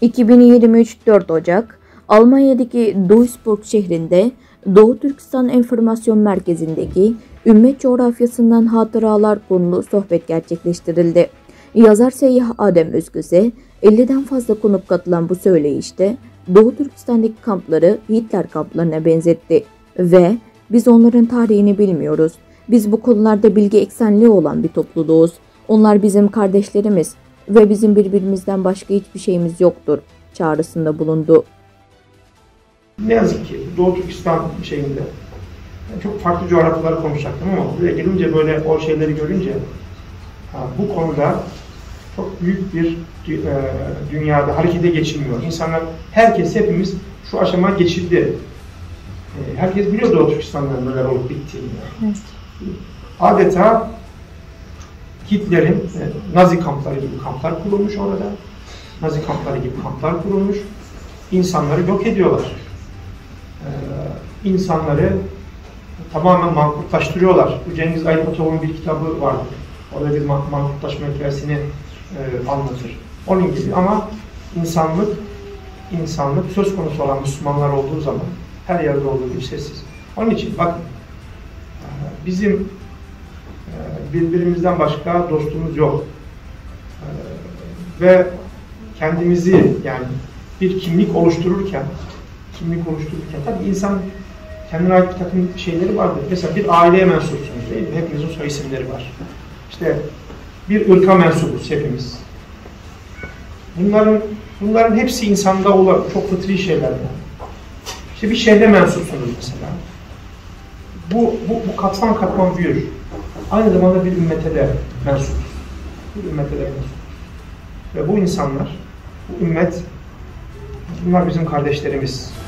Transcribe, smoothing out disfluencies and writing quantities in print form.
2023 4 Ocak Almanya'daki Duisburg şehrinde Doğu Türkistan Enformasyon Merkezi'ndeki Ümmet Coğrafyasından Hatıralar konulu sohbet gerçekleştirildi. Yazar Seyyah Adem Özgöze, 50'den fazla konuk katılan bu söyleyişte Doğu Türkistan'daki kampları Hitler kamplarına benzetti ve "Biz onların tarihini bilmiyoruz. Biz bu konularda bilgi eksenliği olan bir topluluğuz. Onlar bizim kardeşlerimiz ve bizim birbirimizden başka hiçbir şeyimiz yoktur" çağrısında bulundu. Ne yazık ki Doğu Türkistan şeyinde çok farklı coğrafyaları konuşacaktım ama buraya gelince böyle o şeyleri görünce bu konuda çok büyük bir dünyada harekete geçilmiyor. İnsanlar, hepimiz şu aşama geçildi. Herkes biliyor Doğu Türkistan'da neler olup bittiğini. Evet. Adeta Hitler'in Nazi kampları gibi kamplar kurulmuş orada. Nazi kampları gibi kamplar kurulmuş. İnsanları yok ediyorlar. İnsanları tamamen mankutlaştırıyorlar. Bu Cengiz Aytmatov'un bir kitabı vardı. Orada bir mankutlaşma hikayesini anlatır. Onun gibi ama insanlık söz konusu olan Müslümanlar olduğu zaman her yerde olduğu gibi sessiz. Onun için bakın bizim birbirimizden başka dostumuz yok. Ve kendimizi yani bir kimlik oluştururken tabii insan kendine ait bir takım şeyleri vardır. Mesela bir aileye mensupsunuz değil mi? Hepimizin soy isimleri var. İşte bir ırka mensubuz hepimiz. Bunların hepsi insanda olan çok fıtri şeyler yani. İşte bir şehre mensupsunuz mesela. Bu katman katman büyür. Aynı zamanda bir ümmete de mensupuz. Ve bu insanlar, bu ümmet, bunlar bizim kardeşlerimiz.